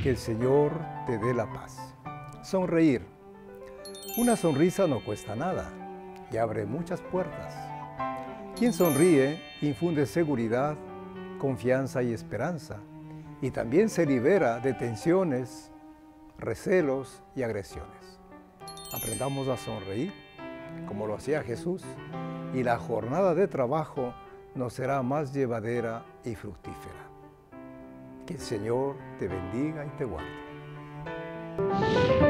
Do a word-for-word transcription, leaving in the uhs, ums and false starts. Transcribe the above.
Que el Señor te dé la paz. Sonreír. Una sonrisa no cuesta nada y abre muchas puertas. Quien sonríe infunde seguridad, confianza y esperanza, y también se libera de tensiones, recelos y agresiones. Aprendamos a sonreír, como lo hacía Jesús, y la jornada de trabajo nos será más llevadera y fructífera. Que el Señor te bendiga y te guarde.